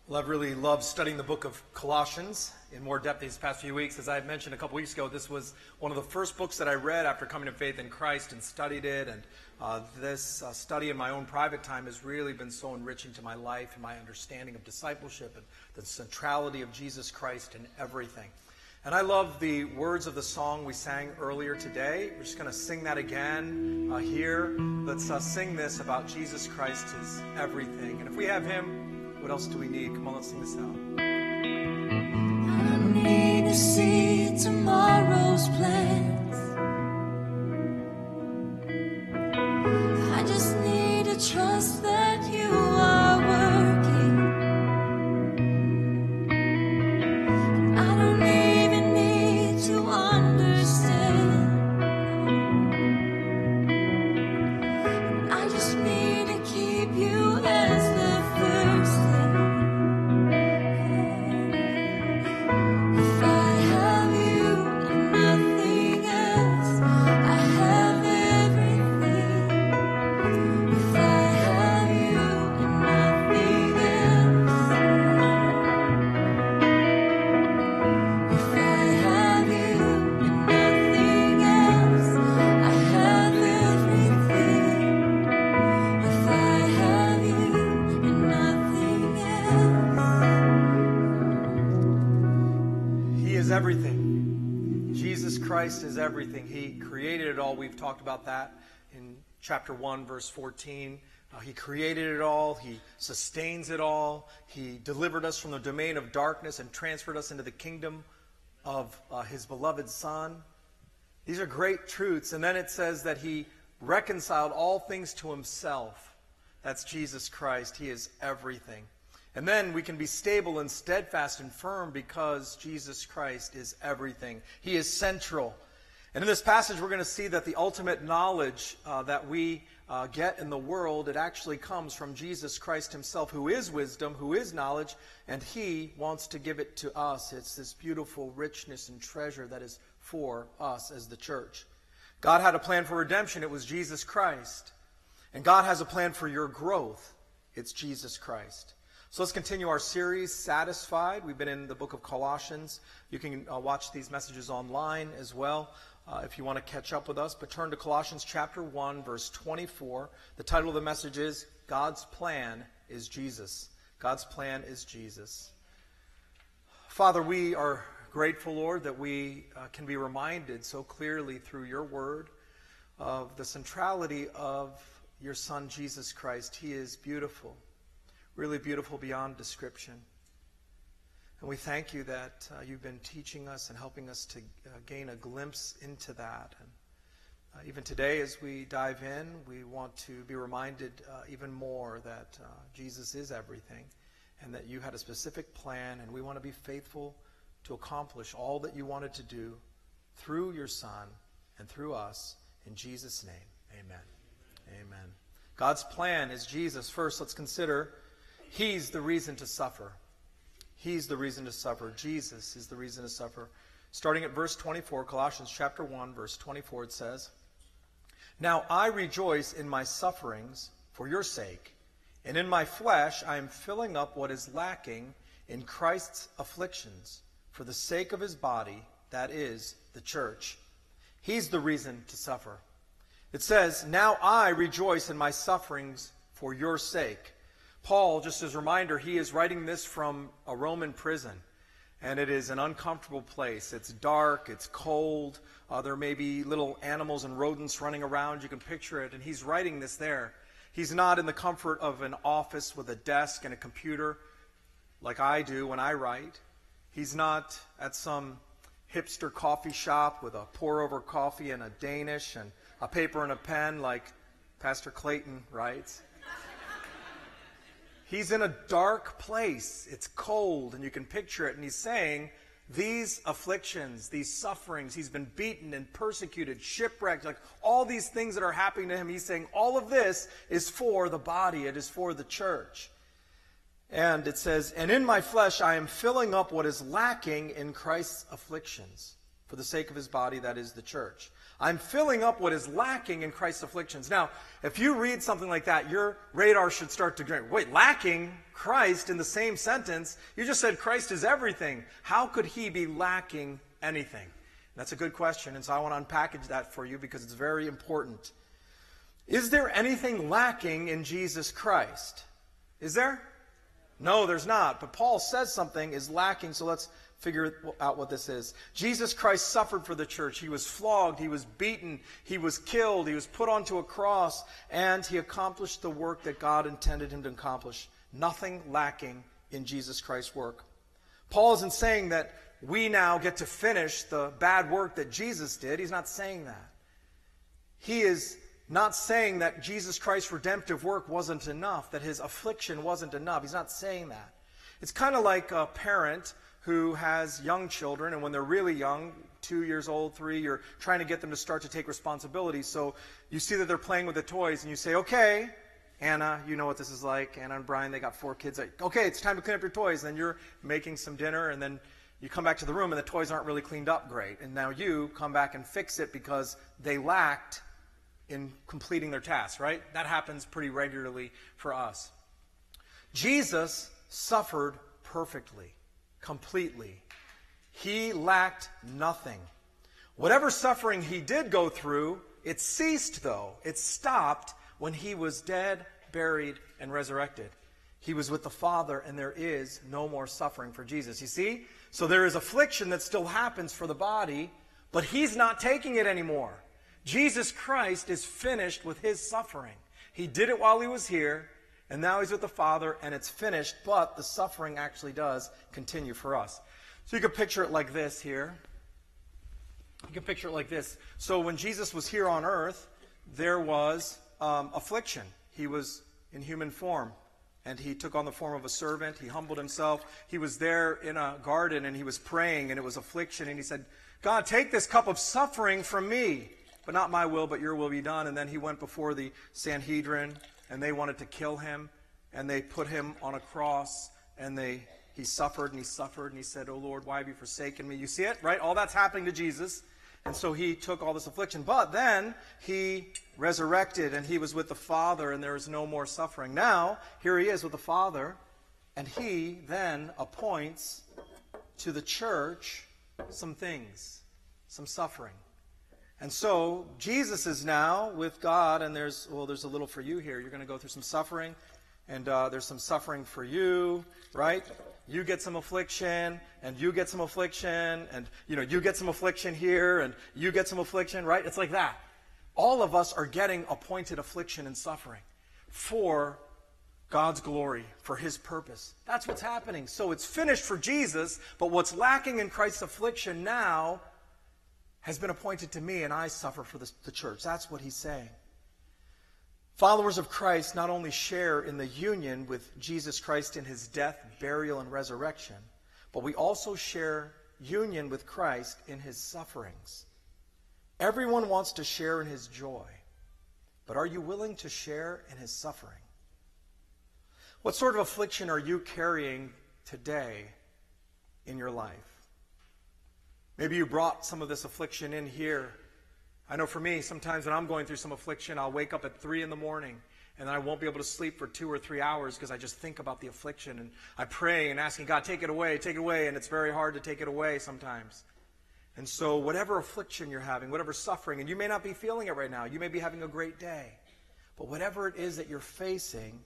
Well, I've really loved studying the book of Colossians in more depth these past few weeks. As I had mentioned a couple weeks ago, this was one of the first books that I read after coming to faith in Christ and studied it. And this study in my own private time has really been so enriching to my life and my understanding of discipleship and the centrality of Jesus Christ in everything. And I love the words of the song we sang earlier today. We're just going to sing that again here. Let's sing this about Jesus Christ is everything. And if we have Him, what else do we need? Come on, let's sing this out. I don't need to see tomorrow's plans. I just need to trust that you are working. I don't even need to understand. I just need to keep you as the first thing. If I have you and nothing else, I have everything. If I have you and nothing else, if I have you and nothing else, I have everything. If I have you and nothing else. He is everything. Jesus Christ is everything. He created it all. We've talked about that in chapter 1, verse 14. He created it all. He sustains it all. He delivered us from the domain of darkness and transferred us into the kingdom of His beloved Son. These are great truths. And then it says that He reconciled all things to Himself. That's Jesus Christ. He is everything. And then we can be stable and steadfast and firm because Jesus Christ is everything. He is central. And in this passage, we're going to see that the ultimate knowledge that we get in the world, it actually comes from Jesus Christ Himself, who is wisdom, who is knowledge, and He wants to give it to us. It's this beautiful richness and treasure that is for us as the church. God had a plan for redemption. It was Jesus Christ. And God has a plan for your growth. It's Jesus Christ. So let's continue our series, Satisfied. We've been in the book of Colossians. You can watch these messages online as well if you want to catch up with us. But turn to Colossians chapter 1, verse 24. The title of the message is, God's Plan is Jesus. God's plan is Jesus. Father, we are grateful, Lord, that we can be reminded so clearly through your word of the centrality of your Son, Jesus Christ. He is beautiful. Really beautiful beyond description. And we thank you that you've been teaching us and helping us to gain a glimpse into that. And even today as we dive in, we want to be reminded even more that Jesus is everything and that you had a specific plan, and we want to be faithful to accomplish all that you wanted to do through your Son and through us. In Jesus' name, amen. Amen. God's plan is Jesus. First, let's consider He's the reason to suffer. He's the reason to suffer. Jesus is the reason to suffer. Starting at verse 24, Colossians chapter 1, verse 24, it says, Now I rejoice in my sufferings for your sake, and in my flesh I am filling up what is lacking in Christ's afflictions for the sake of His body, that is, the church. He's the reason to suffer. It says, Now I rejoice in my sufferings for your sake. Paul, just as a reminder, he is writing this from a Roman prison, and it is an uncomfortable place. It's dark, it's cold, there may be little animals and rodents running around. You can picture it, and he's writing this there. He's not in the comfort of an office with a desk and a computer like I do when I write. He's not at some hipster coffee shop with a pour-over coffee and a Danish and a paper and a pen like Pastor Clayton writes. He's in a dark place. It's cold, and you can picture it. And he's saying, these afflictions, these sufferings, he's been beaten and persecuted, shipwrecked, like all these things that are happening to him. He's saying all of this is for the body. It is for the church. And it says, And in my flesh I am filling up what is lacking in Christ's afflictions for the sake of his body, that is the church. I'm filling up what is lacking in Christ's afflictions. Now, if you read something like that, your radar should start to go, wait, lacking Christ in the same sentence? You just said Christ is everything. How could he be lacking anything? That's a good question, and so I want to unpackage that for you because it's very important. Is there anything lacking in Jesus Christ? Is there? No, there's not. But Paul says something is lacking, so let's figure out what this is. Jesus Christ suffered for the church. He was flogged, he was beaten, he was killed, he was put onto a cross, and he accomplished the work that God intended him to accomplish. Nothing lacking in Jesus Christ's work. Paul isn't saying that we now get to finish the bad work that Jesus did. He's not saying that. He is not saying that Jesus Christ's redemptive work wasn't enough, that his affliction wasn't enough. He's not saying that. It's kind of like a parent who has young children, and when they're really young, 2 years old, 3, you're trying to get them to start to take responsibility. So you see that they're playing with the toys, and you say, okay, Anna, you know what this is like. Anna and Brian, they got 4 kids. Okay, it's time to clean up your toys. And then you're making some dinner, and then you come back to the room, and the toys aren't really cleaned up great. And now you come back and fix it because they lacked in completing their tasks, right? That happens pretty regularly for us. Jesus suffered perfectly, completely. He lacked nothing. Whatever suffering he did go through, it ceased though. It stopped when he was dead, buried, and resurrected. He was with the Father, and there is no more suffering for Jesus. You see? So there is affliction that still happens for the body, but he's not taking it anymore. Jesus Christ is finished with his suffering. He did it while he was here, and now he's with the Father, and it's finished, but the suffering actually does continue for us. So you can picture it like this here. You can picture it like this. So when Jesus was here on earth, there was affliction. He was in human form, and he took on the form of a servant. He humbled himself. He was there in a garden, and he was praying, and it was affliction, and he said, God, take this cup of suffering from me, but not my will, but your will be done. And then he went before the Sanhedrin, and they wanted to kill him, and they put him on a cross, and he suffered, and he suffered, and he said, oh Lord, why have you forsaken me? You see it, right? All that's happening to Jesus. And so he took all this affliction. But then he resurrected, and he was with the Father, and there was no more suffering. Now, here he is with the Father, and he then appoints to the church some things, some suffering. And so Jesus is now with God, and there's a little for you here. You're going to go through some suffering, and there's some suffering for you, right? You get some affliction, and you get some affliction, and you get some affliction here, and you get some affliction, right? It's like that. All of us are getting appointed affliction and suffering for God's glory, for his purpose. That's what's happening. So it's finished for Jesus, but what's lacking in Christ's affliction now has been appointed to me, and I suffer for the church. That's what he's saying. Followers of Christ not only share in the union with Jesus Christ in his death, burial, and resurrection, but we also share union with Christ in his sufferings. Everyone wants to share in his joy, but are you willing to share in his suffering? What sort of affliction are you carrying today in your life? Maybe you brought some of this affliction in here. I know for me, sometimes when I'm going through some affliction, I'll wake up at 3 in the morning, and I won't be able to sleep for 2 or 3 hours because I just think about the affliction, and I pray and asking God, take it away, and it's very hard to take it away sometimes. And so whatever affliction you're having, whatever suffering, and you may not be feeling it right now, you may be having a great day, but whatever it is that you're facing,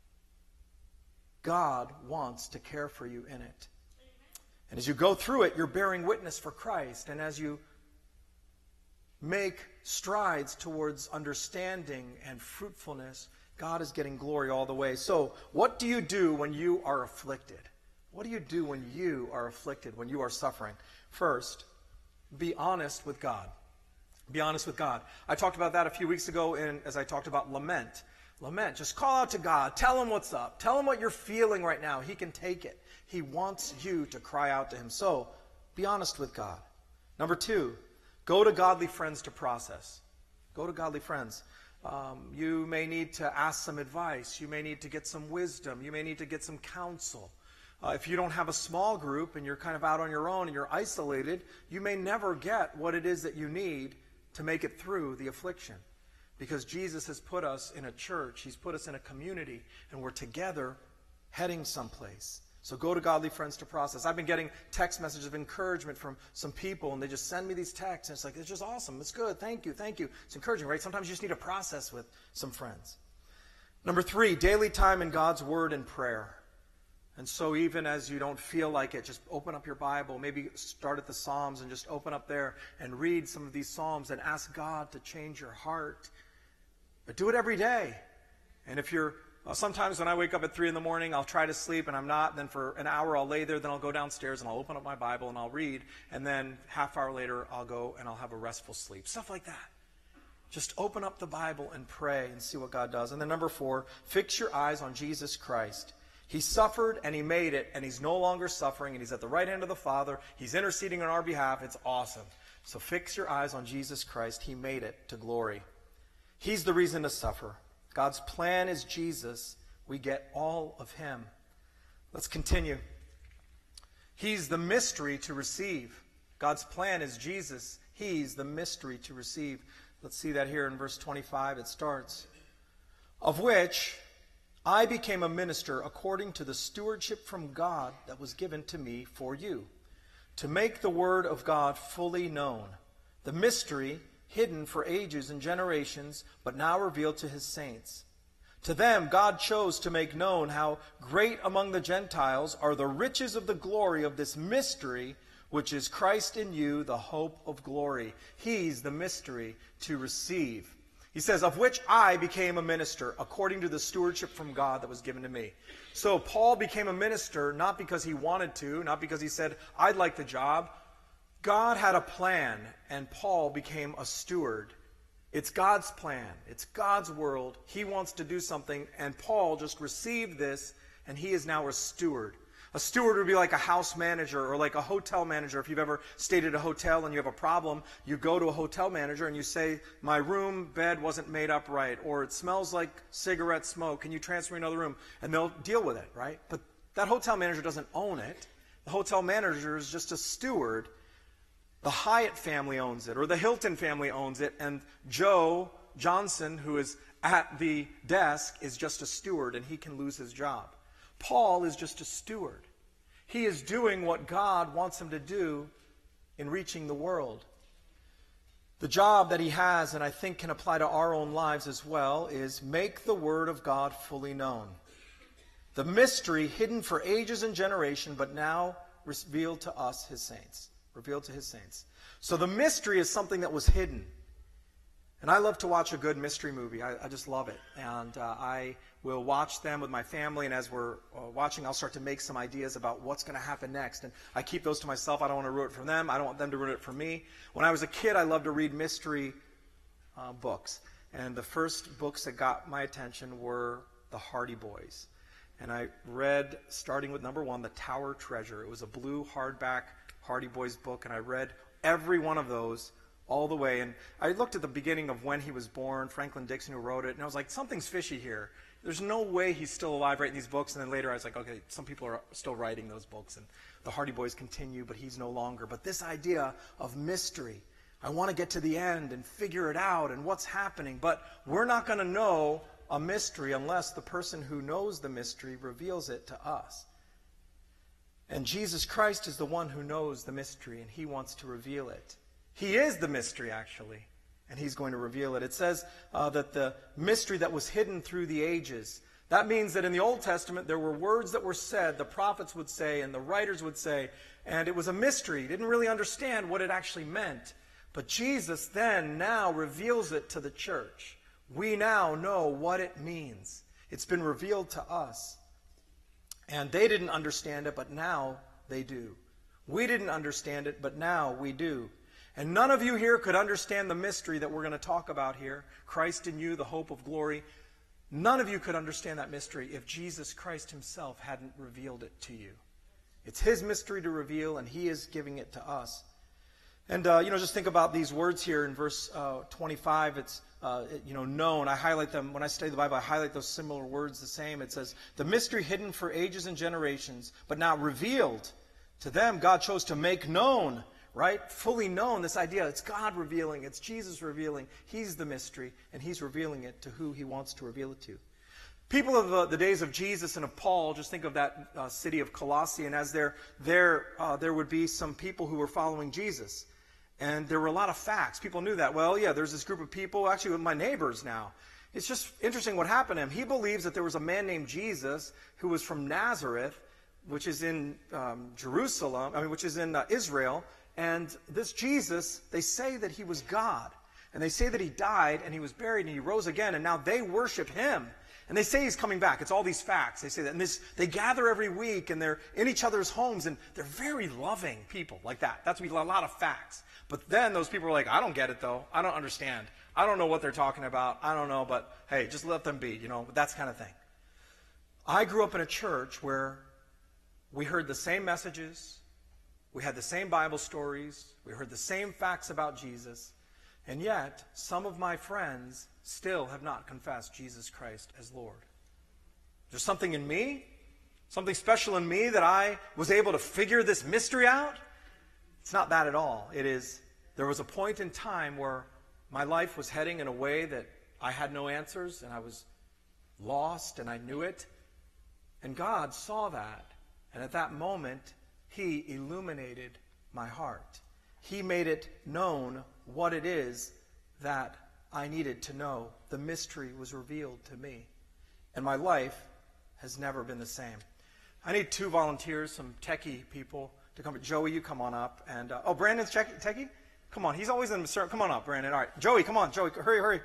God wants to care for you in it. And as you go through it, you're bearing witness for Christ. And as you make strides towards understanding and fruitfulness, God is getting glory all the way. So, what do you do when you are afflicted? What do you do when you are afflicted, when you are suffering? First, be honest with God. Be honest with God. I talked about that a few weeks ago as I talked about lament. Lament. Just call out to God. Tell him what's up. Tell him what you're feeling right now. He can take it. He wants you to cry out to him. So, be honest with God. Number 2, go to godly friends to process. Go to godly friends. You may need to ask some advice. You may need to get some wisdom. You may need to get some counsel. If you don't have a small group and you're kind of out on your own and you're isolated, you may never get what it is that you need to make it through the affliction. Because Jesus has put us in a church, he's put us in a community, and we're together heading someplace. So go to Godly Friends to Process. I've been getting text messages of encouragement from some people, and they just send me these texts, and it's like, it's just awesome. It's good. Thank you. Thank you. It's encouraging, right? Sometimes you just need to process with some friends. Number 3, daily time in God's Word and prayer. And so even as you don't feel like it, just open up your Bible. Maybe start at the Psalms and just open up there and read some of these Psalms and ask God to change your heart. But do it every day. And if you're, sometimes when I wake up at 3 in the morning, I'll try to sleep and I'm not. And then for an hour I'll lay there, then I'll go downstairs and I'll open up my Bible and I'll read. And then half hour later I'll go and I'll have a restful sleep. Stuff like that. Just open up the Bible and pray and see what God does. And then number 4, fix your eyes on Jesus Christ. He suffered and he made it, and he's no longer suffering, and he's at the right hand of the Father. He's interceding on our behalf. It's awesome. So fix your eyes on Jesus Christ. He made it to glory. He's the reason to suffer. God's plan is Jesus. We get all of him. Let's continue. He's the mystery to receive. God's plan is Jesus. He's the mystery to receive. Let's see that here in verse 25. It starts, of which I became a minister according to the stewardship from God that was given to me for you, to make the word of God fully known, the mystery hidden for ages and generations, but now revealed to his saints. To them God chose to make known how great among the Gentiles are the riches of the glory of this mystery, which is Christ in you, the hope of glory. He's the mystery to receive. He says, of which I became a minister according to the stewardship from God that was given to me. So Paul became a minister not because he wanted to, not because he said, I'd like the job. God had a plan, and Paul became a steward. It's God's plan. It's God's world. He wants to do something, and Paul just received this, and he is now a steward. A steward would be like a house manager or like a hotel manager. If you've ever stayed at a hotel and you have a problem, you go to a hotel manager and you say, my room bed wasn't made up right, or it smells like cigarette smoke. Can you transfer me to another room? And they'll deal with it, right? But that hotel manager doesn't own it. The hotel manager is just a steward. The Hyatt family owns it, or the Hilton family owns it, and Joe Johnson, who is at the desk, is just a steward, and he can lose his job. Paul is just a steward. He is doing what God wants him to do in reaching the world. The job that he has, and I think can apply to our own lives as well, is make the word of God fully known. The mystery hidden for ages and generation, but now revealed to us, his saints. Revealed to his saints. So the mystery is something that was hidden. And I love to watch a good mystery movie. I just love it. And I will watch them with my family, and as we're watching, I'll start to make some ideas about what's going to happen next. And I keep those to myself. I don't want to ruin it for them. I don't want them to ruin it for me. When I was a kid, I loved to read mystery books. And the first books that got my attention were the Hardy Boys. And I read, starting with number 1, The Tower Treasure. It was a blue hardback Hardy Boys book, and I read every one of those all the way. And I looked at the beginning of when he was born, Franklin Dixon, who wrote it, and I was like, something's fishy here. There's no way he's still alive writing these books. And then later I was like, okay, some people are still writing those books, and the Hardy Boys continue, but he's no longer. But this idea of mystery, I want to get to the end and figure it out and what's happening. But we're not going to know a mystery unless the person who knows the mystery reveals it to us. And Jesus Christ is the one who knows the mystery, and he wants to reveal it. He is the mystery, actually, and he's going to reveal it. It says that the mystery that was hidden through the ages. That means that in the Old Testament, there were words that were said, the prophets would say, and the writers would say, and it was a mystery. You didn't really understand what it actually meant. But Jesus then now reveals it to the church. We now know what it means. It's been revealed to us. And they didn't understand it, but now they do. We didn't understand it, but now we do. And none of you here could understand the mystery that we're going to talk about here, Christ in you, the hope of glory. None of you could understand that mystery if Jesus Christ himself hadn't revealed it to you. It's his mystery to reveal, and he is giving it to us. And, just think about these words here in verse 25. It's, known. I highlight them. When I study the Bible, I highlight those similar words the same. It says, the mystery hidden for ages and generations, but now revealed to them, God chose to make known, right? Fully known, this idea. It's God revealing. It's Jesus revealing. He's the mystery, and he's revealing it to who he wants to reveal it to. People of the days of Jesus and of Paul, just think of that city of Colossae, and as there would be some people who were following Jesus. And there were a lot of facts. People knew that. Well, yeah, there's this group of people, actually my neighbors now. It's just interesting what happened to him. He believes that there was a man named Jesus who was from Nazareth, which is in which is in Israel. And this Jesus, they say that he was God. And they say that he died and he was buried and he rose again. And now they worship him. And they say he's coming back. It's all these facts. They say that. And they gather every week and they're in each other's homes. And they're very loving people like that. That's a lot of facts. But then those people are like, I don't get it though. I don't understand. I don't know what they're talking about. I don't know. But hey, just let them be. That's kind of thing. I grew up in a church where we heard the same messages. We had the same Bible stories. We heard the same facts about Jesus. And yet, some of my friends still have not confessed Jesus Christ as Lord. There's something in me, something special in me that I was able to figure this mystery out. It's not that at all. It is, there was a point in time where my life was heading in a way that I had no answers and I was lost and I knew it. And God saw that. And at that moment, he illuminated my heart. He made it known what it is that I needed to know. The mystery was revealed to me. And my life has never been the same. I need 2 volunteers, some techie people, to come. Joey, you come on up. And Brandon's techie? Come on. He's always in the sermon. Come on up, Brandon. All right. Joey, come on. Joey, hurry.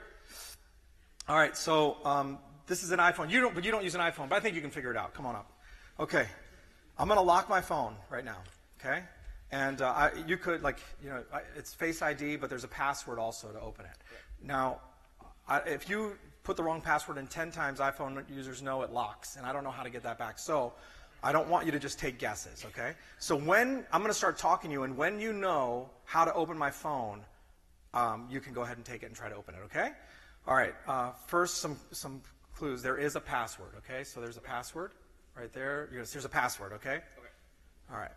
All right. So this is an iPhone. You don't use an iPhone, but I think you can figure it out. Come on up. Okay. I'm going to lock my phone right now. Okay? And you could, it's Face ID, but there's a password also to open it. Now, if you put the wrong password in 10 times, iPhone users know it locks, and I don't know how to get that back. So I don't want you to just take guesses, okay? So when I'm going to start talking to you, and when you know how to open my phone, you can go ahead and take it and try to open it, okay? All right. First, some clues. There is a password, okay? So there's a password right there. Here's a password, okay? Okay. All right.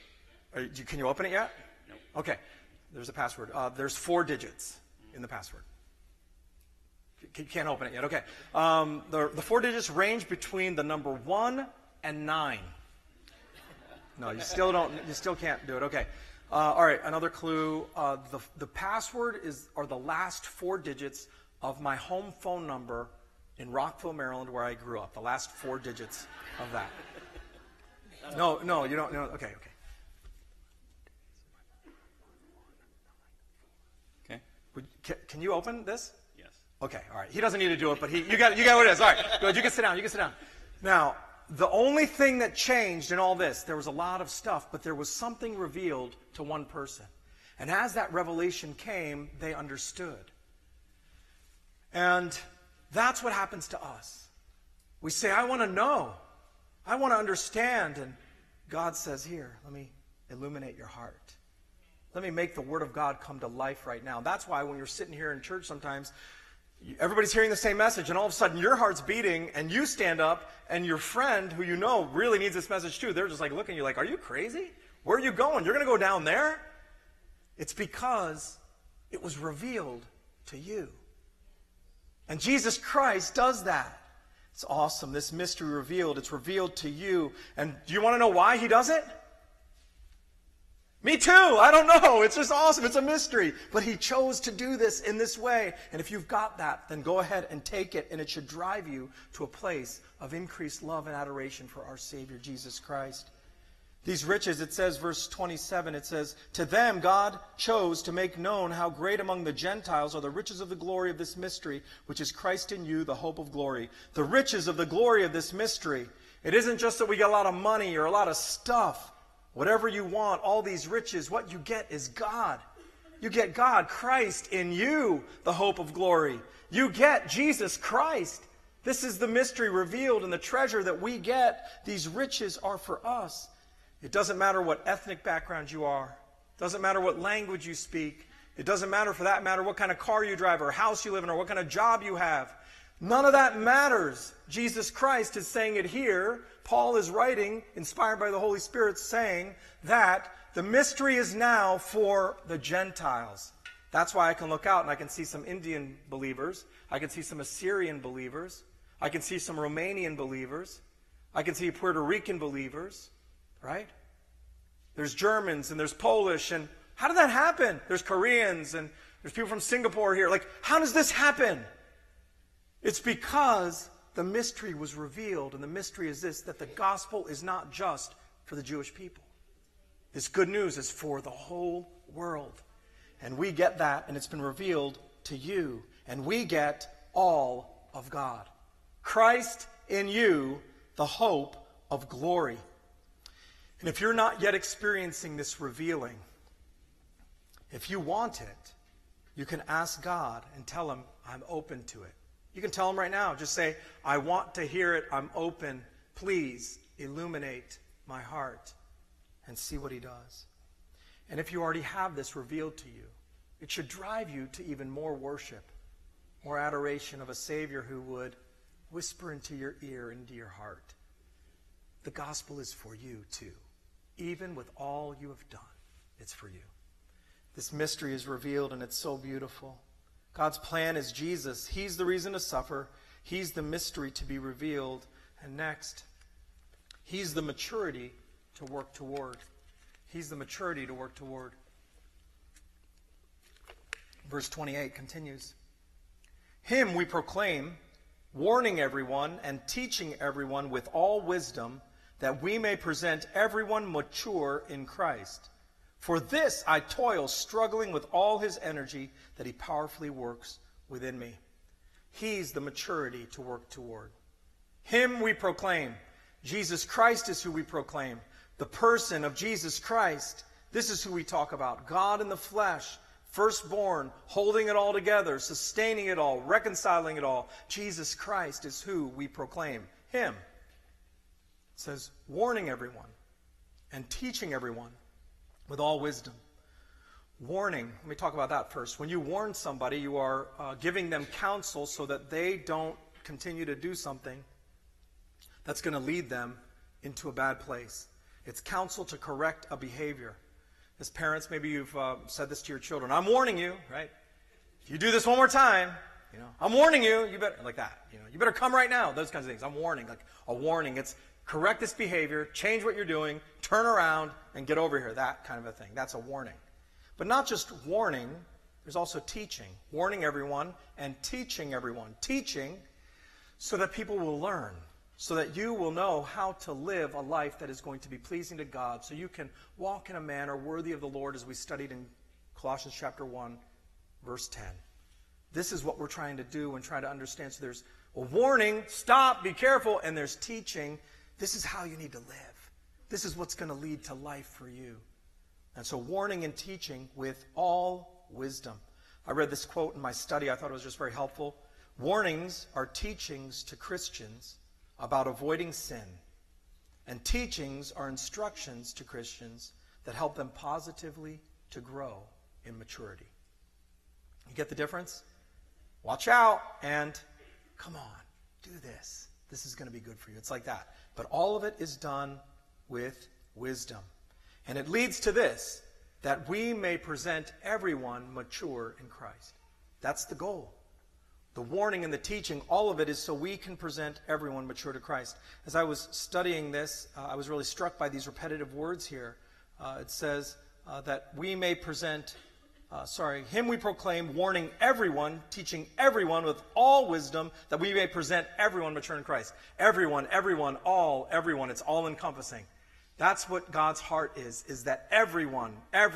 Can you open it yet? No. Okay. There's a password. There's 4 digits in the password. You can't open it yet. Okay. The 4 digits range between the number 1 and 9. No, you still can't do it. Okay. All right. Another clue. The password are the last 4 digits of my home phone number in Rockville, Maryland, where I grew up. The last 4 digits of that. No, you don't. No, okay. Can you open this? Yes. Okay, all right. He doesn't need to do it, but you got what it is. All right, good. You can sit down. Now, the only thing that changed in all this, there was a lot of stuff, but there was something revealed to one person. And as that revelation came, they understood. And that's what happens to us. We say, I want to know. I want to understand. And God says, here, let me illuminate your heart. Let me make the Word of God come to life right now. That's why when you're sitting here in church sometimes, everybody's hearing the same message, and all of a sudden your heart's beating, and you stand up, and your friend, who you know really needs this message too, they're just like looking at you like, are you crazy? Where are you going? You're going to go down there? It's because it was revealed to you. And Jesus Christ does that. It's awesome. This mystery revealed. It's revealed to you. And do you want to know why he does it? Me too. I don't know. It's just awesome. It's a mystery. But he chose to do this in this way. And if you've got that, then go ahead and take it. And it should drive you to a place of increased love and adoration for our Savior, Jesus Christ. These riches, it says, verse 27, it says, to them God chose to make known how great among the Gentiles are the riches of the glory of this mystery, which is Christ in you, the hope of glory. The riches of the glory of this mystery. It isn't just that we get a lot of money or a lot of stuff. Whatever you want, all these riches, what you get is God. You get God, Christ in you, the hope of glory. You get Jesus Christ. This is the mystery revealed, and the treasure that we get. These riches are for us. It doesn't matter what ethnic background you are. Doesn't matter what language you speak. It doesn't matter, for that matter, what kind of car you drive or house you live in or what kind of job you have. None of that matters. Jesus Christ is saying it here. Paul is writing, inspired by the Holy Spirit, saying that the mystery is now for the Gentiles. That's why I can look out and I can see some Indian believers. I can see some Assyrian believers. I can see some Romanian believers. I can see Puerto Rican believers, right? There's Germans and there's Polish. And how did that happen? There's Koreans and there's people from Singapore here. Like, how does this happen? It's because the mystery was revealed. And the mystery is this, that the gospel is not just for the Jewish people. This good news is for the whole world. And we get that, and it's been revealed to you. And we get all of God. Christ in you, the hope of glory. And if you're not yet experiencing this revealing, if you want it, you can ask God and tell him, I'm open to it. You can tell him right now, just say, I want to hear it, I'm open. Please illuminate my heart, and see what he does. And if you already have this revealed to you, it should drive you to even more worship, more adoration of a Savior who would whisper into your ear, into your heart. The gospel is for you too. Even with all you have done, it's for you. This mystery is revealed, and it's so beautiful. God's plan is Jesus. He's the reason to suffer. He's the mystery to be revealed. And next, he's the maturity to work toward. He's the maturity to work toward. Verse 28 continues. Him we proclaim, warning everyone and teaching everyone with all wisdom, that we may present everyone mature in Christ. For this I toil, struggling with all his energy that he powerfully works within me. He's the maturity to work toward. Him we proclaim. Jesus Christ is who we proclaim. The person of Jesus Christ. This is who we talk about. God in the flesh, firstborn, holding it all together, sustaining it all, reconciling it all. Jesus Christ is who we proclaim. Him. It says, warning everyone and teaching everyone with all wisdom. Warning, let me talk about that first. When you warn somebody, you are giving them counsel so that they don't continue to do something that's going to lead them into a bad place. It's counsel to correct a behavior. As parents, maybe you've said this to your children. I'm warning you, right? If you do this one more time, I'm warning you. You better, like that. You better come right now. Those kinds of things. I'm warning, like a warning. It's correct this behavior, change what you're doing, turn around, and get over here. That kind of a thing. That's a warning. But not just warning. There's also teaching. Warning everyone and teaching everyone. Teaching so that people will learn. So that you will know how to live a life that is going to be pleasing to God, so you can walk in a manner worthy of the Lord, as we studied in Colossians chapter 1, verse 10. This is what we're trying to do and try to understand. So there's a warning, stop, be careful, and there's teaching. This is how you need to live. This is what's going to lead to life for you. And so warning and teaching with all wisdom. I read this quote in my study. I thought it was just very helpful. Warnings are teachings to Christians about avoiding sin, and teachings are instructions to Christians that help them positively to grow in maturity. You get the difference? Watch out and come on, do this. This is going to be good for you. It's like that. But all of it is done with wisdom. And it leads to this, that we may present everyone mature in Christ. That's the goal. The warning and the teaching, all of it is so we can present everyone mature to Christ. As I was studying this, I was really struck by these repetitive words here. It says that we may present, him we proclaim, warning everyone, teaching everyone with all wisdom, that we may present everyone mature in Christ. Everyone, all, everyone. It's all encompassing. That's what God's heart is that everyone,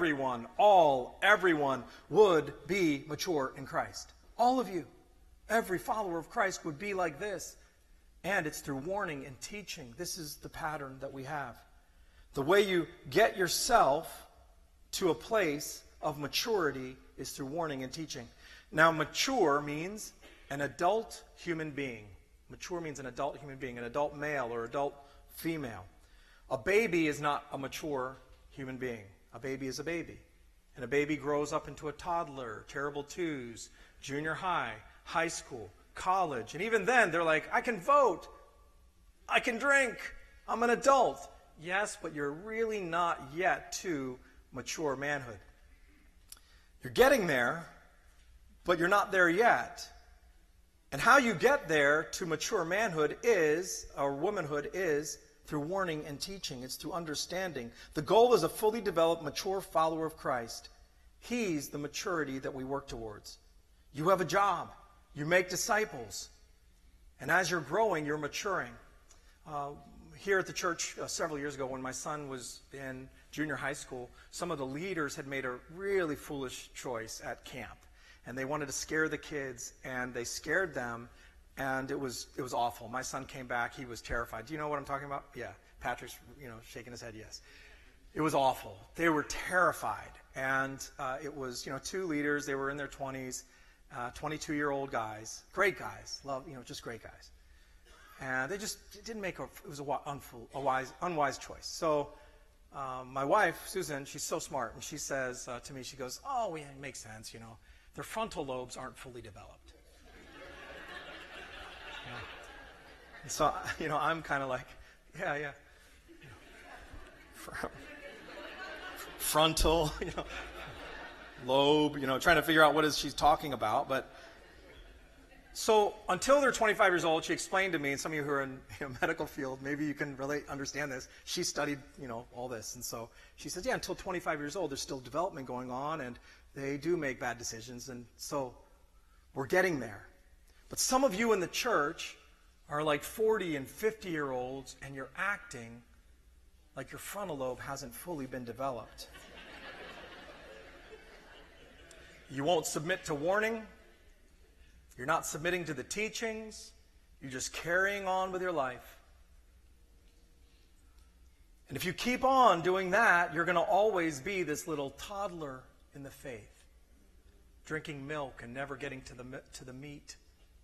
all, everyone would be mature in Christ. All of you. Every follower of Christ would be like this. And it's through warning and teaching. This is the pattern that we have. The way you get yourself to a place of maturity is through warning and teaching. Now, mature means an adult human being. Mature means an adult human being, an adult male or adult female. A baby is not a mature human being. A baby is a baby. And a baby grows up into a toddler, terrible twos, junior high, high school, college. And even then, they're like, I can vote. I can drink. I'm an adult. Yes, but you're really not yet to mature manhood. You're getting there, but you're not there yet. And how you get there to mature manhood is, or womanhood is, through warning and teaching. It's through understanding. The goal is a fully developed, mature follower of Christ. He's the maturity that we work towards. You have a job. You make disciples. And as you're growing, you're maturing. Here at the church several years ago when my son was in junior high school, some of the leaders had made a really foolish choice at camp. And they wanted to scare the kids, and they scared them, and it was awful. My son came back. He was terrified. Do you know what I'm talking about? Yeah. Patrick's, shaking his head, yes. It was awful. They were terrified. And it was, two leaders. They were in their 20s, 22-year-old guys. Great guys. Just great guys. And they just didn't make it was a unwise choice. So my wife, Susan, she's so smart, and she says to me, she goes, oh, yeah, it makes sense, Their frontal lobes aren't fully developed. And so, I'm kind of like, yeah. Frontal, lobe, trying to figure out what she's talking about. But so until they're 25 years old, she explained to me, and some of you who are in medical field, maybe you can understand this. She studied, all this. And so she says, yeah, until 25 years old, there's still development going on, and they do make bad decisions. And so we're getting there. But some of you in the church are like 40 and 50-year-olds, and you're acting like your frontal lobe hasn't fully been developed. You won't submit to warning. You're not submitting to the teachings. You're just carrying on with your life. And if you keep on doing that, you're going to always be this little toddler in the faith, drinking milk and never getting to the meat.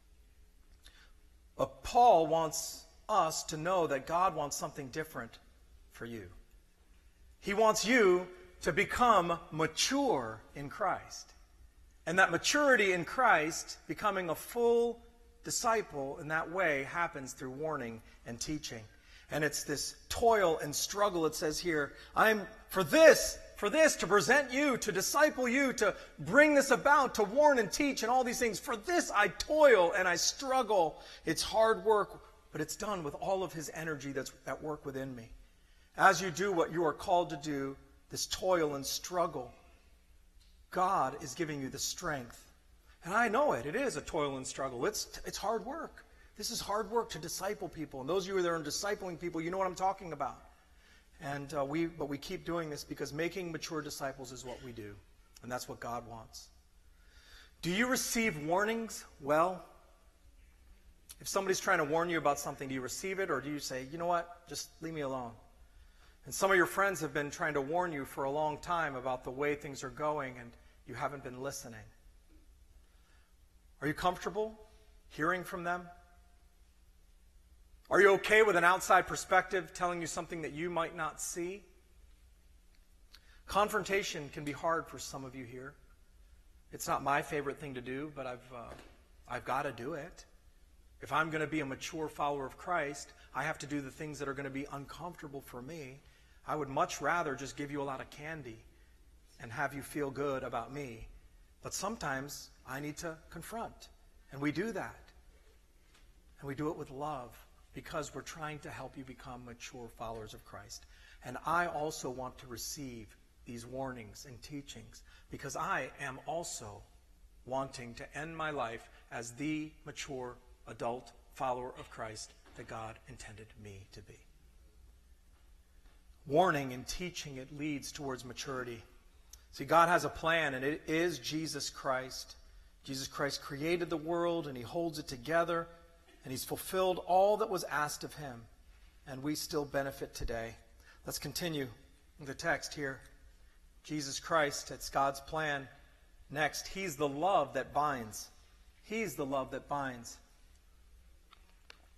But Paul wants us to know that God wants something different for you. He wants you to become mature in Christ. And that maturity in Christ, becoming a full disciple in that way, happens through warning and teaching. And it's this toil and struggle, it says here. I'm for this, to present you, to disciple you, to bring this about, to warn and teach and all these things. For this I toil and I struggle. It's hard work, but it's done with all of his energy that's at work within me. As you do what you are called to do, this toil and struggle, God is giving you the strength. And I know it. It is a toil and struggle. It's hard work. This is hard work to disciple people. And those of you that are discipling people, you know what I'm talking about. And we keep doing this because making mature disciples is what we do. And that's what God wants. Do you receive warnings well? If somebody's trying to warn you about something, do you receive it, or do you say, you know what, just leave me alone? And some of your friends have been trying to warn you for a long time about the way things are going, and you haven't been listening. Are you comfortable hearing from them? Are you okay with an outside perspective telling you something that you might not see? Confrontation can be hard for some of you here. It's not my favorite thing to do, but I've got to do it. If I'm going to be a mature follower of Christ, I have to do the things that are going to be uncomfortable for me. I would much rather just give you a lot of candy and have you feel good about me. But sometimes I need to confront. And we do that. And we do it with love because we're trying to help you become mature followers of Christ. And I also want to receive these warnings and teachings because I am also wanting to end my life as the mature adult follower of Christ that God intended me to be. Warning and teaching, it leads towards maturity. See, God has a plan, and it is Jesus Christ. Jesus Christ created the world, and he holds it together, and he's fulfilled all that was asked of him, and we still benefit today. Let's continue the text here. Jesus Christ, it's God's plan. Next, he's the love that binds. He's the love that binds.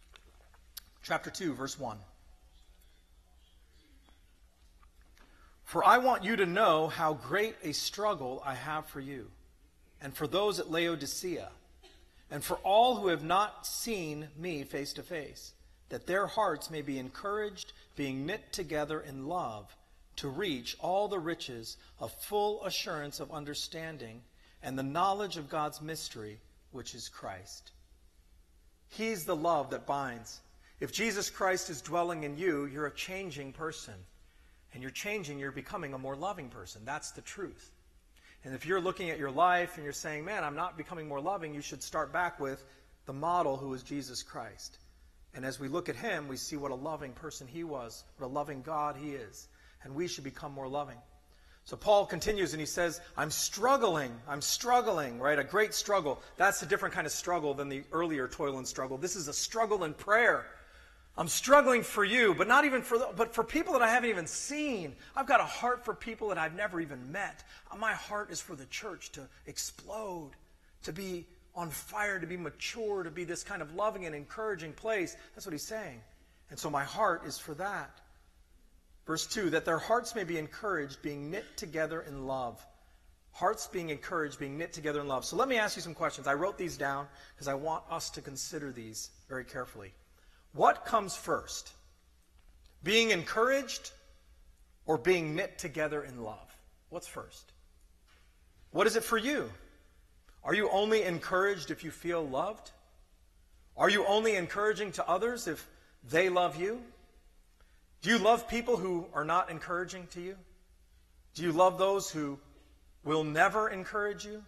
Chapter 2, verse 1. For I want you to know how great a struggle I have for you, and for those at Laodicea, and for all who have not seen me face to face, that their hearts may be encouraged, being knit together in love, to reach all the riches of full assurance of understanding and the knowledge of God's mystery, which is Christ. He's the love that binds. If Jesus Christ is dwelling in you, you're a changing person. And you're changing, you're becoming a more loving person. That's the truth. And if you're looking at your life and you're saying, man, I'm not becoming more loving, you should start back with the model who is Jesus Christ. And as we look at him, we see what a loving person he was, what a loving God he is. And we should become more loving. So Paul continues and he says, I'm struggling, right? A great struggle. That's a different kind of struggle than the earlier toil and struggle. This is a struggle in prayer. I'm struggling for you, but not even but for people that I haven't even seen. I've got a heart for people that I've never even met. My heart is for the church to explode, to be on fire, to be mature, to be this kind of loving and encouraging place. That's what he's saying. And so my heart is for that. Verse 2, that their hearts may be encouraged, being knit together in love. Hearts being encouraged, being knit together in love. So let me ask you some questions. I wrote these down because I want us to consider these very carefully. What comes first? Being encouraged or being knit together in love? What's first? What is it for you? Are you only encouraged if you feel loved? Are you only encouraging to others if they love you? Do you love people who are not encouraging to you? Do you love those who will never encourage you?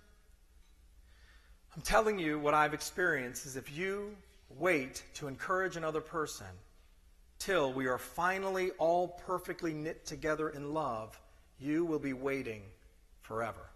I'm telling you what I've experienced is if you wait to encourage another person till we are finally all perfectly knit together in love, you will be waiting forever.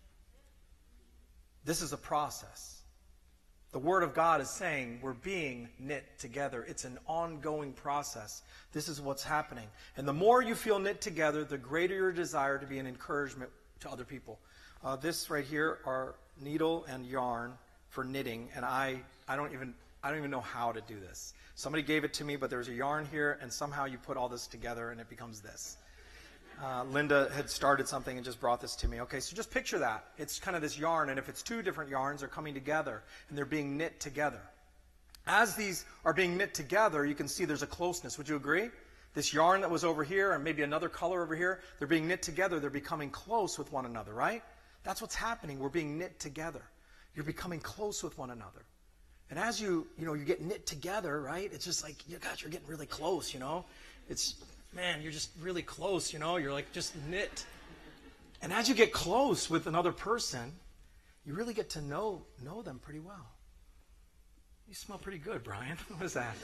This is a process. The Word of God is saying we're being knit together. It's an ongoing process. This is what's happening. And the more you feel knit together, the greater your desire to be an encouragement to other people. This right here are needle and yarn for knitting, and I don't even know how to do this. Somebody gave it to me, but there's a yarn here, and somehow you put all this together, and it becomes this. Linda had started something and just brought this to me. Okay, so just picture that. It's kind of this yarn, and if it's two different yarns, they're coming together, and they're being knit together. As these are being knit together, you can see there's a closeness. Would you agree? This yarn that was over here, and maybe another color over here, they're being knit together. They're becoming close with one another, right? That's what's happening. We're being knit together. You're becoming close with one another. And as you get knit together, right? It's just like, gosh, you're getting really close, It's, man, you're just really close, You're like just knit. And as you get close with another person, you really get to know them pretty well. You smell pretty good, Brian. What is that?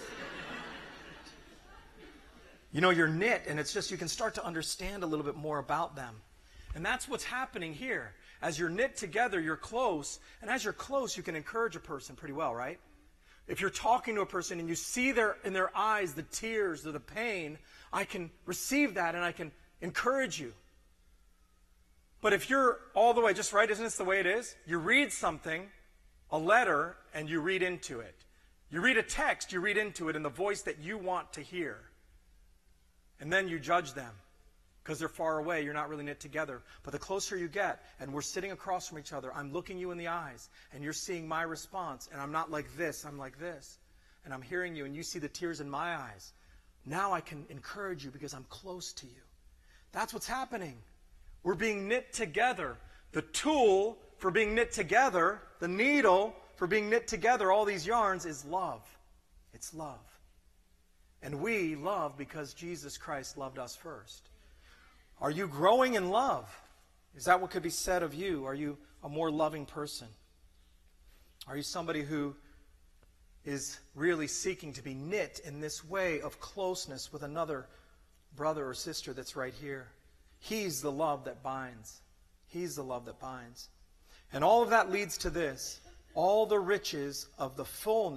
You're knit, and it's just you can start to understand a little bit more about them. And that's what's happening here. As you're knit together, you're close. And as you're close, you can encourage a person pretty well, right? If you're talking to a person and you see in their eyes the tears or the pain, I can receive that and I can encourage you. But if you're all the way just right, isn't this the way it is? You read something, a letter, and you read into it. You read a text, you read into it in the voice that you want to hear. And then you judge them. Because they're far away, you're not really knit together. But the closer you get, and we're sitting across from each other, I'm looking you in the eyes, and you're seeing my response, and I'm not like this, I'm like this. And I'm hearing you, and you see the tears in my eyes. Now I can encourage you because I'm close to you. That's what's happening. We're being knit together. The tool for being knit together, the needle for being knit together, all these yarns, is love. It's love. And we love because Jesus Christ loved us first. Are you growing in love? Is that what could be said of you? Are you a more loving person? Are you somebody who is really seeking to be knit in this way of closeness with another brother or sister that's right here? He's the love that binds. He's the love that binds. And all of that leads to this. All the riches of the full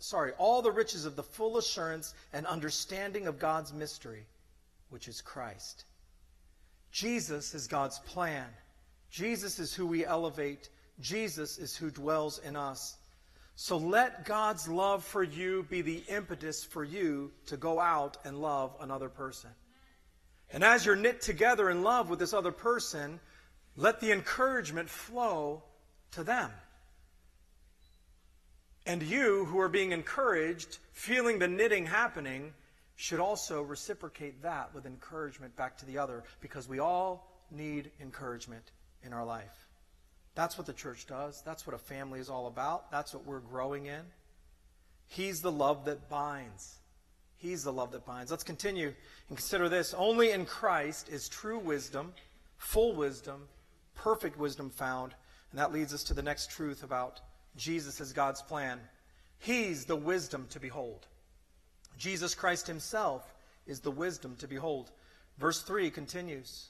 assurance and understanding of God's mystery, which is Christ. Jesus is God's plan. Jesus is who we elevate. Jesus is who dwells in us. So let God's love for you be the impetus for you to go out and love another person. And as you're knit together in love with this other person, let the encouragement flow to them. And you who are being encouraged, feeling the knitting happening, should also reciprocate that with encouragement back to the other, because we all need encouragement in our life. That's what the church does. That's what a family is all about. That's what we're growing in. He's the love that binds. He's the love that binds. Let's continue and consider this. Only in Christ is true wisdom, full wisdom, perfect wisdom found. And that leads us to the next truth about Jesus as God's plan. He's the wisdom to behold. Jesus Christ himself is the wisdom to behold. Verse 3 continues.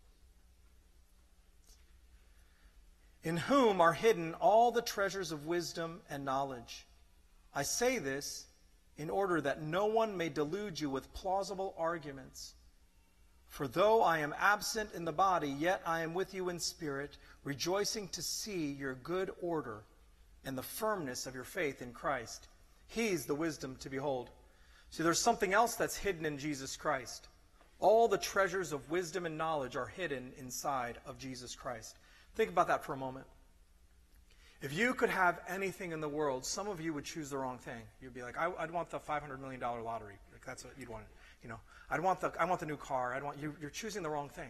In whom are hidden all the treasures of wisdom and knowledge. I say this in order that no one may delude you with plausible arguments. For though I am absent in the body, yet I am with you in spirit, rejoicing to see your good order and the firmness of your faith in Christ. He's the wisdom to behold. See, there's something else that's hidden in Jesus Christ. All the treasures of wisdom and knowledge are hidden inside of Jesus Christ. Think about that for a moment. If you could have anything in the world, some of you would choose the wrong thing. You'd be like, I'd want the $500 million lottery. Like, that's what you'd want. You know, I want the new car. You're choosing the wrong thing.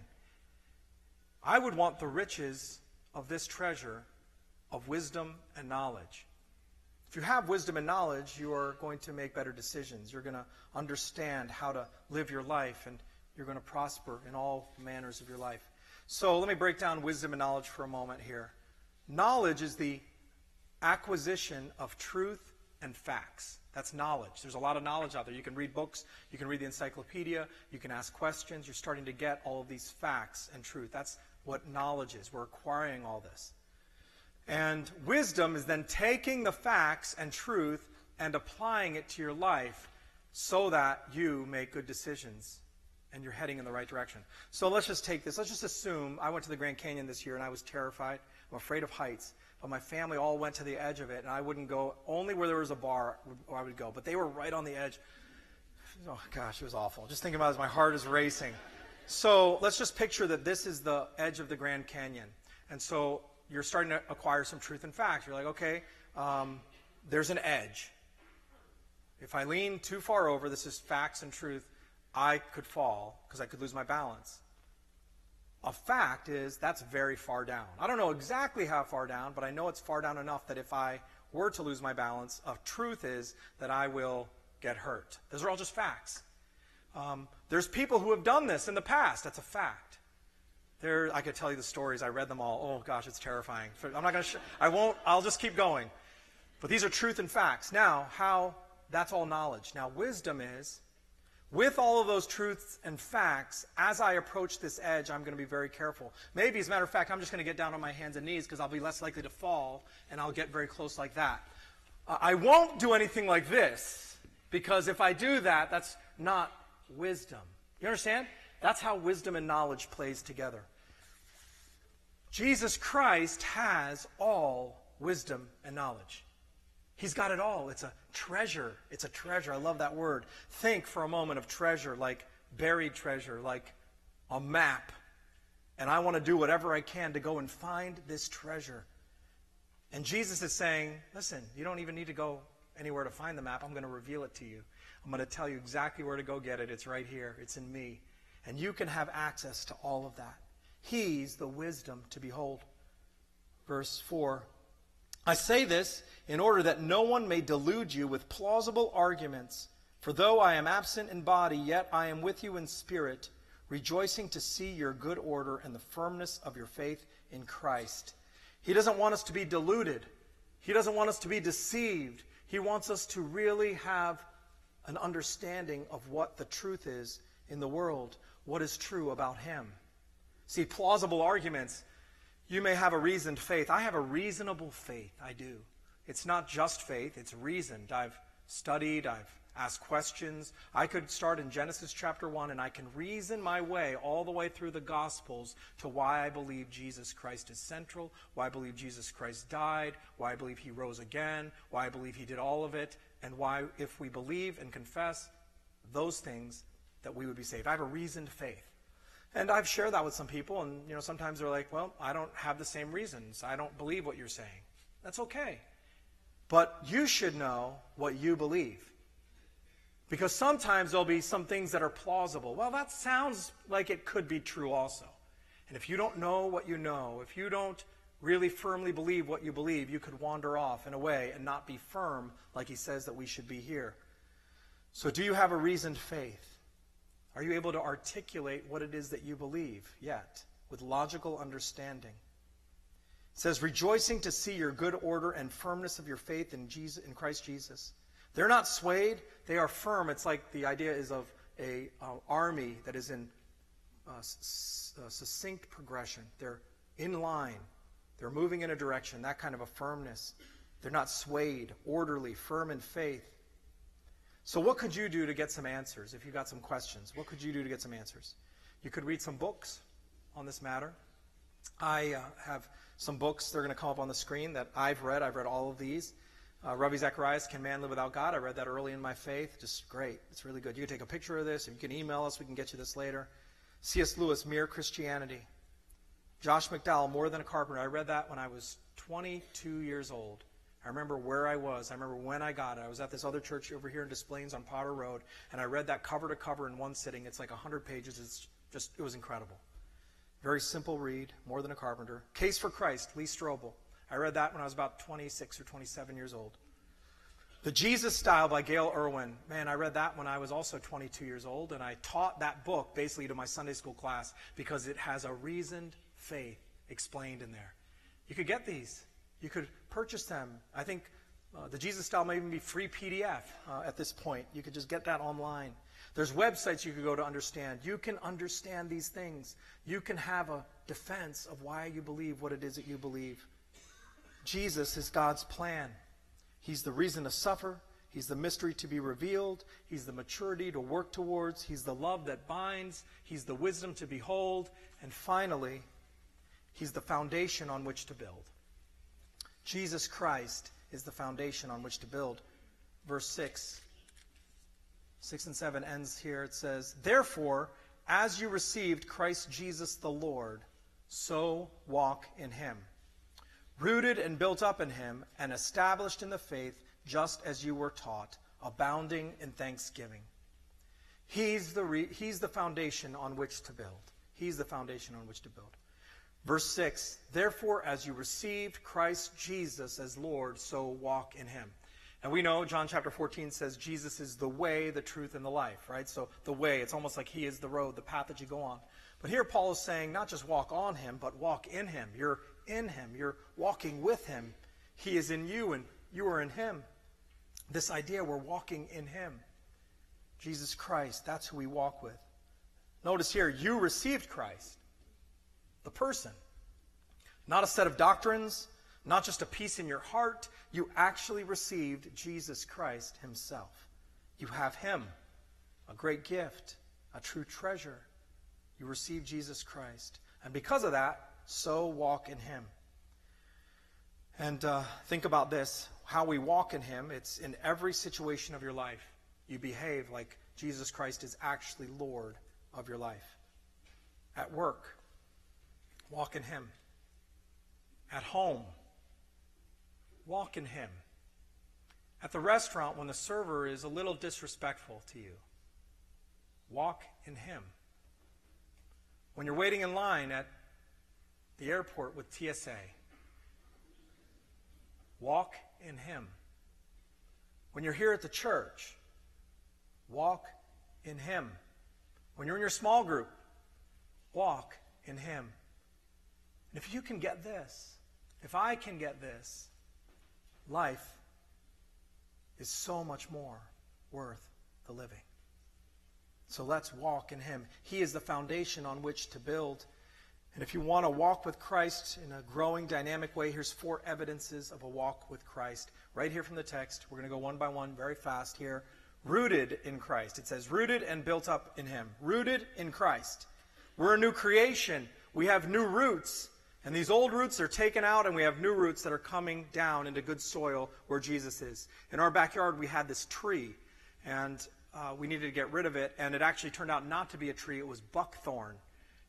I would want the riches of this treasure of wisdom and knowledge. If you have wisdom and knowledge, you are going to make better decisions. You're going to understand how to live your life, and you're going to prosper in all manners of your life. So let me break down wisdom and knowledge for a moment here. Knowledge is the acquisition of truth and facts. That's knowledge. There's a lot of knowledge out there. You can read books, you can read the encyclopedia, you can ask questions. You're starting to get all of these facts and truth. That's what knowledge is. We're acquiring all this. And wisdom is then taking the facts and truth and applying it to your life so that you make good decisions and you're heading in the right direction. So let's just take this. Let's just assume I went to the Grand Canyon this year and I was terrified. I'm afraid of heights. But my family all went to the edge of it, and I wouldn't go. Only where there was a bar I would go. But they were right on the edge. Oh, gosh, it was awful. Just thinking about it as my heart is racing. So let's just picture that this is the edge of the Grand Canyon. And so you're starting to acquire some truth and facts. You're like, okay, there's an edge. If I lean too far over, this is facts and truth, I could fall because I could lose my balance. A fact is that's very far down. I don't know exactly how far down, but I know it's far down enough that if I were to lose my balance, a truth is that I will get hurt. Those are all just facts. There's people who have done this in the past. That's a fact. I could tell you the stories. I read them all. Oh, gosh, it's terrifying. I'm not going to I won't. I'll just keep going. But these are truth and facts. Now, that's all knowledge. Now, wisdom is, with all of those truths and facts, as I approach this edge, I'm going to be very careful. Maybe, as a matter of fact, I'm just going to get down on my hands and knees because I'll be less likely to fall, and I'll get very close like that. I won't do anything like this, because if I do that, that's not wisdom. You understand? That's how wisdom and knowledge plays together. Jesus Christ has all wisdom and knowledge. He's got it all. It's a treasure. It's a treasure. I love that word. Think for a moment of treasure, like buried treasure, like a map. And I want to do whatever I can to go and find this treasure. And Jesus is saying, listen, you don't even need to go anywhere to find the map. I'm going to reveal it to you. I'm going to tell you exactly where to go get it. It's right here. It's in me. And you can have access to all of that. He's the wisdom to behold. Verse 4. I say this in order that no one may delude you with plausible arguments. For though I am absent in body, yet I am with you in spirit, rejoicing to see your good order and the firmness of your faith in Christ. He doesn't want us to be deluded. He doesn't want us to be deceived. He wants us to really have an understanding of what the truth is in the world, what is true about him. See, plausible arguments. You may have a reasoned faith. I have a reasonable faith. I do. It's not just faith. It's reasoned. I've studied. I've asked questions. I could start in Genesis chapter 1 and I can reason my way all the way through the Gospels to why I believe Jesus Christ is central, why I believe Jesus Christ died, why I believe he rose again, why I believe he did all of it, and why, if we believe and confess those things, that we would be saved. I have a reasoned faith. And I've shared that with some people, and sometimes they're like, well, I don't have the same reasons. I don't believe what you're saying. That's okay. But you should know what you believe. Because sometimes there'll be some things that are plausible. Well, that sounds like it could be true also. And if you don't know what you know, if you don't really firmly believe what you believe, you could wander off in a way and not be firm like he says that we should be here. So do you have a reasoned faith? Are you able to articulate what it is that you believe yet with logical understanding? It says, rejoicing to see your good order and firmness of your faith in Christ Jesus. They're not swayed, they are firm. It's like the idea is of an army that is in succinct progression. They're in line. They're moving in a direction, that kind of a firmness. They're not swayed, orderly, firm in faith. So what could you do to get some answers if you got some questions? What could you do to get some answers? You could read some books on this matter. I have some books, they're going to come up on the screen, that I've read. I've read all of these. Rabbi Zachariah's Can Man Live Without God? I read that early in my faith. Just great. It's really good. You can take a picture of this. If you can email us, we can get you this later. C.S. Lewis, Mere Christianity. Josh McDowell, More Than a Carpenter. I read that when I was 22 years old. I remember where I was. I remember when I got it. I was at this other church over here in Des Plaines on Potter Road, and I read that cover to cover in one sitting. It's like 100 pages. It was incredible. Very simple read, More Than a Carpenter. Case for Christ, Lee Strobel. I read that when I was about 26 or 27 years old. The Jesus Style by Gail Irwin. Man, I read that when I was also 22 years old, and I taught that book basically to my Sunday school class because it has a reasoned faith explained in there. You could get these. You could purchase them. I think the Jesus Style may even be free PDF at this point. You could just get that online. There's websites you could go to understand. You can understand these things. You can have a defense of why you believe what it is that you believe. Jesus is God's plan. He's the reason to suffer. He's the mystery to be revealed. He's the maturity to work towards. He's the love that binds. He's the wisdom to behold. And finally, he's the foundation on which to build. Jesus Christ is the foundation on which to build. Verse 6 and 7 ends here. It says, therefore, as you received Christ Jesus the Lord, so walk in him, rooted and built up in him, and established in the faith, just as you were taught, abounding in thanksgiving. He's the foundation on which to build. He's the foundation on which to build. Verse 6, therefore, as you received Christ Jesus as Lord, so walk in him. And we know John chapter 14 says Jesus is the way, the truth, and the life, right? So the way, it's almost like he is the road, the path that you go on. But here Paul is saying not just walk on him, but walk in him. You're in him. You're walking with him. He is in you, and you are in him. This idea, we're walking in him. Jesus Christ, that's who we walk with. Notice here, you received Christ, the person. Not a set of doctrines, not just a peace in your heart. You actually received Jesus Christ himself. You have him, a great gift, a true treasure. You receive Jesus Christ. And because of that, so walk in him. And think about this, how we walk in him. It's in every situation of your life. You behave like Jesus Christ is actually Lord of your life. At work, walk in him. At home, walk in him. At the restaurant, when the server is a little disrespectful to you, walk in him. When you're waiting in line at the airport with TSA, walk in him. When you're here at the church, walk in him. When you're in your small group, walk in him. And if you can get this, if I can get this, life is so much more worth the living. So let's walk in him. He is the foundation on which to build. And if you want to walk with Christ in a growing, dynamic way, here's 4 evidences of a walk with Christ. Right here from the text. We're going to go one by one very fast here. Rooted in Christ. It says rooted and built up in him. Rooted in Christ. We're a new creation. We have new roots. And these old roots are taken out, and we have new roots that are coming down into good soil where Jesus is. In our backyard, we had this tree, and we needed to get rid of it, and it actually turned out not to be a tree. It was buckthorn.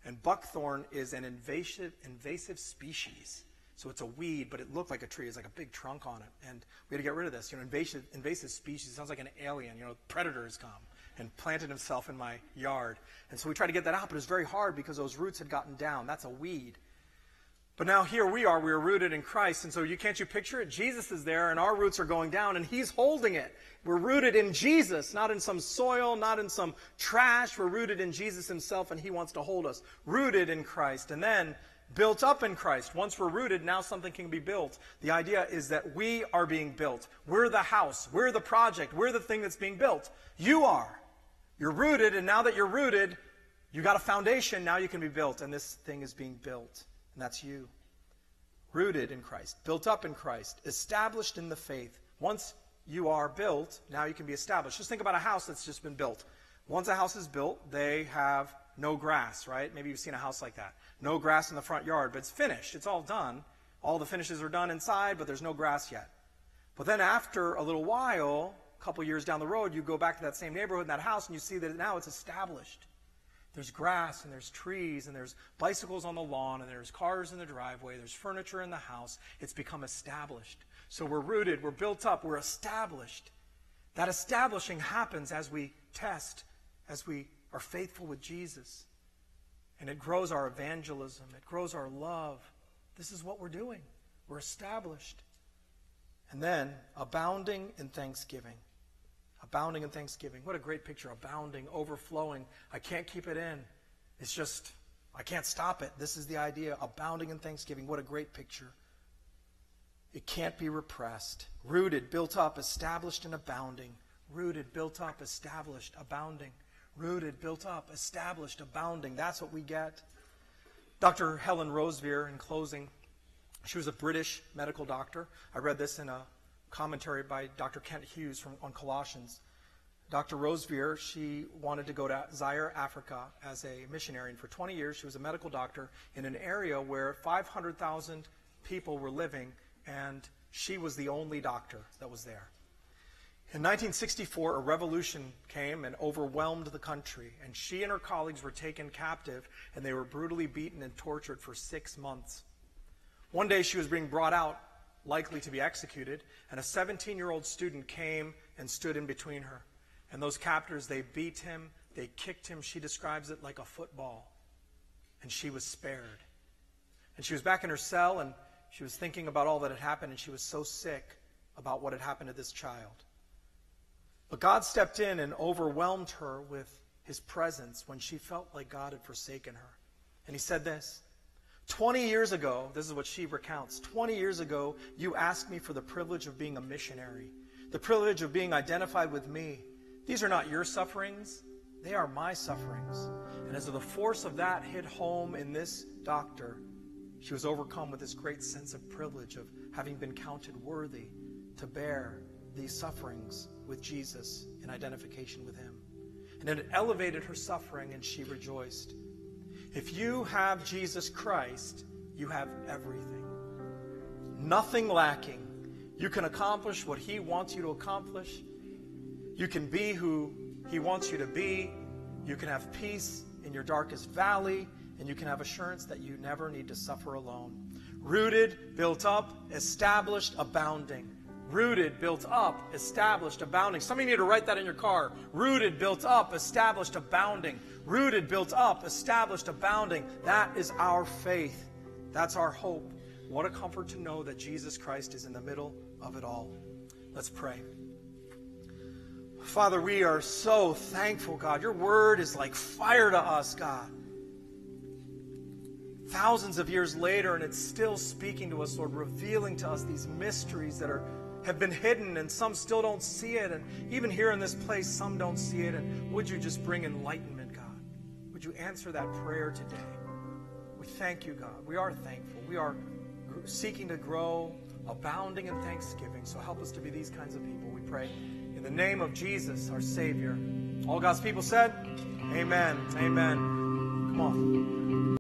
And buckthorn is an invasive species. So it's a weed, but it looked like a tree. It's like a big trunk on it. And we had to get rid of this. Invasive species. It sounds like an alien. Predator has come and planted himself in my yard. And so we tried to get that out, but it was very hard because those roots had gotten down. That's a weed. But now here we are rooted in Christ. And so can't you picture it? Jesus is there and our roots are going down and he's holding it. We're rooted in Jesus, not in some soil, not in some trash. We're rooted in Jesus himself and he wants to hold us. Rooted in Christ and then built up in Christ. Once we're rooted, now something can be built. The idea is that we are being built. We're the house. We're the project. We're the thing that's being built. You are. You're rooted, and now that you're rooted, you got a foundation. Now you can be built, and this thing is being built. And that's you. Rooted in Christ, built up in Christ, established in the faith. Once you are built, now you can be established. Just think about a house that's just been built. Once a house is built, they have no grass, right? Maybe you've seen a house like that. No grass in the front yard, but it's finished. It's all done. All the finishes are done inside, but there's no grass yet. But then after a little while, a couple years down the road, you go back to that same neighborhood and that house, and you see that now it's established. There's grass, and there's trees, and there's bicycles on the lawn, and there's cars in the driveway, there's furniture in the house. It's become established. So we're rooted, we're built up, we're established. That establishing happens as we test, as we are faithful with Jesus. And it grows our evangelism. It grows our love. This is what we're doing. We're established. And then, abounding in thanksgiving. Abounding in thanksgiving. What a great picture. Abounding, overflowing. I can't keep it in. It's just, I can't stop it. This is the idea. Abounding in thanksgiving. What a great picture. It can't be repressed. Rooted, built up, established, and abounding. Rooted, built up, established, abounding. Rooted, built up, established, abounding. That's what we get. Dr. Helen Roseveare, in closing, she was a British medical doctor. I read this in a commentary by Dr. Kent Hughes on Colossians. Dr. Roseveare, she wanted to go to Zaire, Africa as a missionary. And for 20 years, she was a medical doctor in an area where 500,000 people were living, and she was the only doctor that was there. In 1964, a revolution came and overwhelmed the country, and she and her colleagues were taken captive, and they were brutally beaten and tortured for 6 months. One day she was being brought out, likely to be executed, and a 17-year-old student came and stood in between her. And those captors, they beat him, they kicked him. She describes it like a football. And she was spared. And she was back in her cell, and she was thinking about all that had happened, and she was so sick about what had happened to this child. But God stepped in and overwhelmed her with his presence when she felt like God had forsaken her. And he said this, 20 years ago, this is what she recounts, 20 years ago, you asked me for the privilege of being a missionary, the privilege of being identified with me. These are not your sufferings, they are my sufferings. And as the force of that hit home in this doctor, she was overcome with this great sense of privilege of having been counted worthy to bear these sufferings with Jesus in identification with him. And it elevated her suffering, and she rejoiced. If you have Jesus Christ, you have everything. Nothing lacking. You can accomplish what he wants you to accomplish. You can be who he wants you to be. You can have peace in your darkest valley, and you can have assurance that you never need to suffer alone. Rooted, built up, established, abounding. Rooted, built up, established, abounding. Some of you need to write that in your car. Rooted, built up, established, abounding. Rooted, built up, established, abounding. That is our faith. That's our hope. What a comfort to know that Jesus Christ is in the middle of it all. Let's pray. Father, we are so thankful, God. Your word is like fire to us, God. Thousands of years later, and it's still speaking to us, Lord, revealing to us these mysteries that have been hidden, and some still don't see it. And even here in this place, some don't see it. And would you just bring enlightenment, God? Would you answer that prayer today? We thank you, God. We are thankful. We are seeking to grow, abounding in thanksgiving. So help us to be these kinds of people, we pray. In the name of Jesus, our Savior. All God's people said, amen. Amen. Come on.